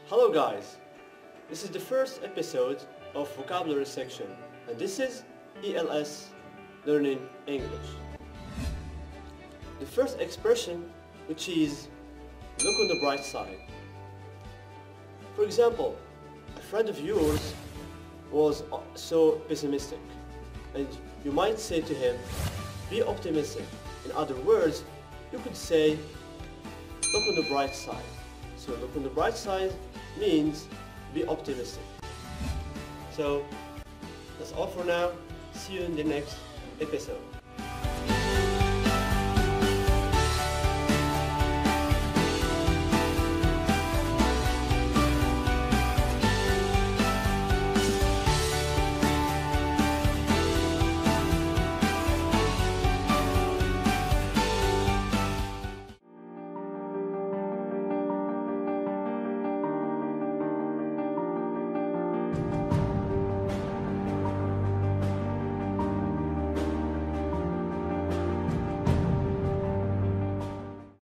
Hello guys, this is the first episode of vocabulary section and this is ELS Learning English. The first expression, which is look on the bright side. For example, a friend of yours was so pessimistic and you might say to him, be optimistic. In other words, you could say look on the bright side. So look on the bright side means be optimistic. So that's all for now. See you in the next episode.